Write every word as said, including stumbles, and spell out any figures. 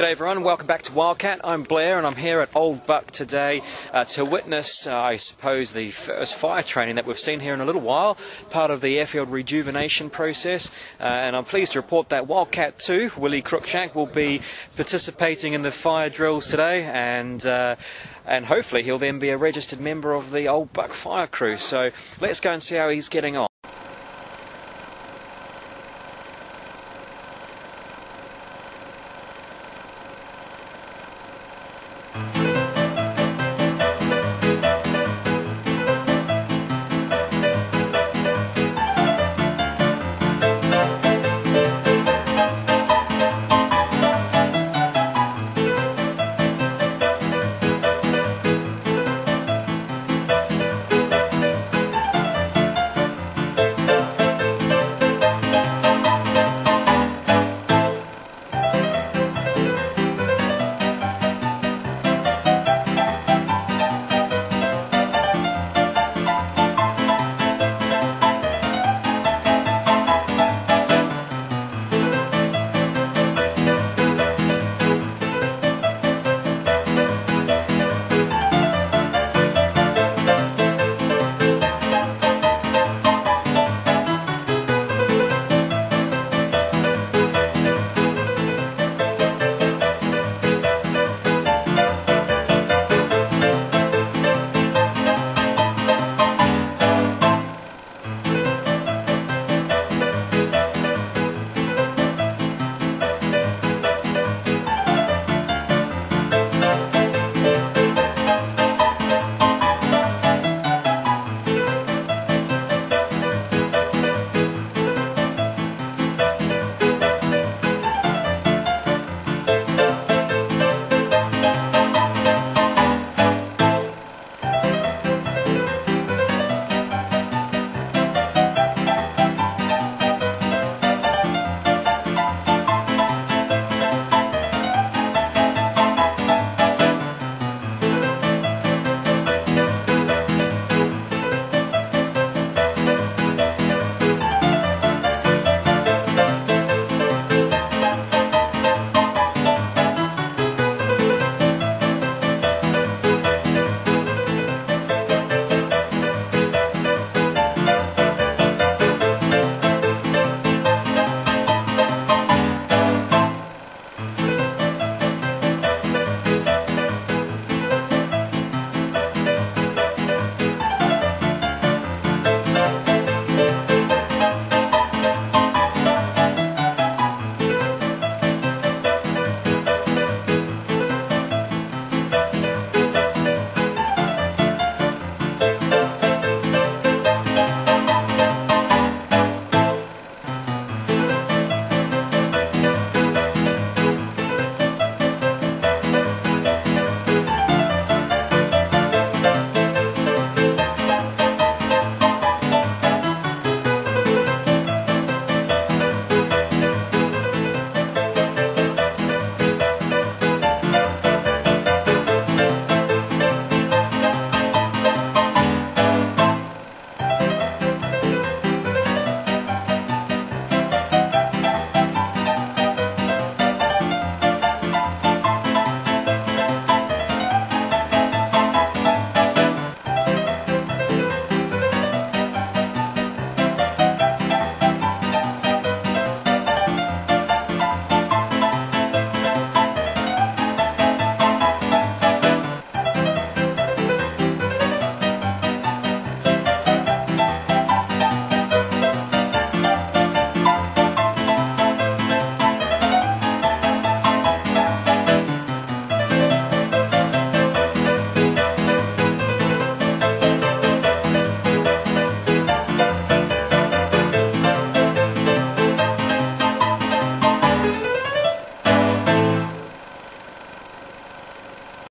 G'day everyone, welcome back to Wildcat. I'm Blair and I'm here at Old Buck today uh, to witness, uh, I suppose, the first fire training that we've seen here in a little while, part of the airfield rejuvenation process. Uh, and I'm pleased to report that Wildcat two, Willie Cruikshank, will be participating in the fire drills today, and uh, and hopefully he'll then be a registered member of the Old Buck fire crew. So let's go and see how he's getting on.